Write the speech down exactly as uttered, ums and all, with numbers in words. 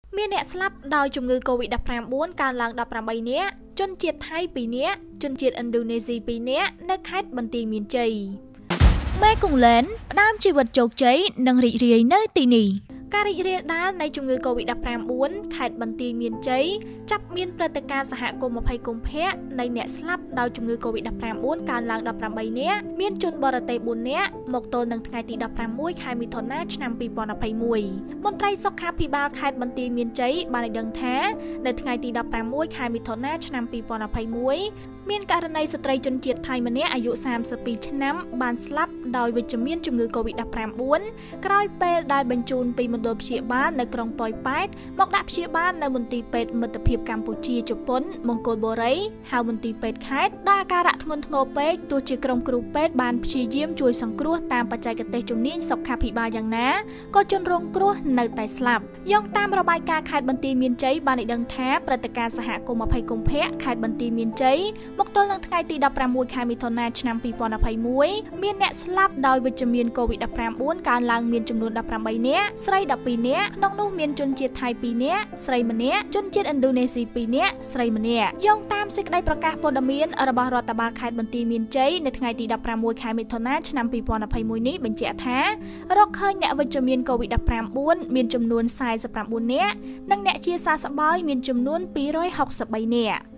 មានអ្នកស្លាប់ដោយជំងឺ កូវីដ ដប់ប្រាំបួន កើនឡើង ដប់ប្រាំបី នាក់ ជនជាតិថៃ ពីរ នាក់ ជនជាតិឥណ្ឌូនេស៊ី ពីរ នាក់ នៅខេត្តបន្ទាយមានជ័យ មេគង្គលែនផ្ដើមជីវិតជោគជ័យនិងរីករាយនៅទីនេះ ការរីករាលដាលនៃជំងឺ កូវីដ ដប់ប្រាំបួន ខេត្តបន្ទាយមានជ័យ ចាប់មានព្រឹត្តិការណ៍សហគមន៍ ម្ភៃ កុម្ភៈ នៃអ្នកស្លាប់ដោយជំងឺ កូវីដ ដប់ប្រាំបួន កើនឡើង ដប់ប្រាំបី នាក់ មានជនបរទេស បួន នាក់ មកទល់នឹងថ្ងៃទី ដប់ប្រាំមួយ ខែមិថុនា ឆ្នាំ ពីរពាន់ម្ភៃមួយ មន្ត្រីសុខាភិបាលខេត្តបន្ទាយមានជ័យបានឲ្យដឹងថានៅថ្ងៃទី ដប់ប្រាំមួយ ខែមិថុនា ឆ្នាំ ពីរពាន់ម្ភៃមួយ មានករណីស្ត្រីជនជាតិថៃម្នាក់អាយុ សាមសិបពីរ ឆ្នាំបានស្លាប់ដោយវិជ្ជមានជំងឺ កូវីដ ដប់ប្រាំបួន ក្រោយពេលដែលបញ្ជូនពីមណ្ឌលព្យាបាលនៅក្រុងប៉ោយប៉ែតមកដាក់ព្យាបាលនៅមន្ទីរពេទ្យមិត្តភាពកម្ពុជាជប៉ុនមង្គលបុរីហៅមន្ទីរពេទ្យខេត្តដែលអាការៈធ្ងន់ធ្ងរពេកទោះជាក្រុមគ្រូពេទ្យបានព្យាយាមជួយសង្គ្រោះតាមបច្ចេកទេសជំនាញសុខាភិបាលយ៉ាងណាក៏ជនរងគ្រោះនៅតែស្លាប់យោងតាមរបាយការណ៍ខេត្តបន្ទាយមានជ័យបានឲ្យដឹងថាព្រឹត្តិការណ៍សហគមន៍ ម្ភៃ កុម្ភៈ ខេត្តបន្ទាយមានជ័យមកទល់នឹងថ្ងៃទី ដប់ប្រាំមួយ ខែមិថុនា ឆ្នាំ ពីរពាន់ម្ភៃមួយ មានអ្នកស្លាប់ដោយវិជ្ជមាន កូវីដ ដប់ប្រាំបួន កើនឡើងមានចំនួន ដប់ប្រាំបី នាក់ ស្រី ដប់ពីរ នាក់ ក្នុងនោះមានជនជាតិថៃ ពីរ នាក់ ស្រីម្នាក់ ជនជាតិឥណ្ឌូនេស៊ី ពីរ នាក់ ស្រីម្នាក់យោងតាមសេចក្តីប្រកាសព័ត៌មានរបស់រដ្ឋបាលខេត្តបន្ទាយមានជ័យនៅថ្ងៃទី ដប់ប្រាំមួយ ខែមិថុនា ឆ្នាំ ពីរពាន់ម្ភៃមួយ នេះបញ្ជាក់ថារកឃើញអ្នកវិជ្ជមាន កូវីដ ដប់ប្រាំបួន មានចំនួន សែនសិបប្រាំបួន នាក់ និងអ្នកជាសះស្បើយមានចំនួន ពីររយហុកសិបបី នាក់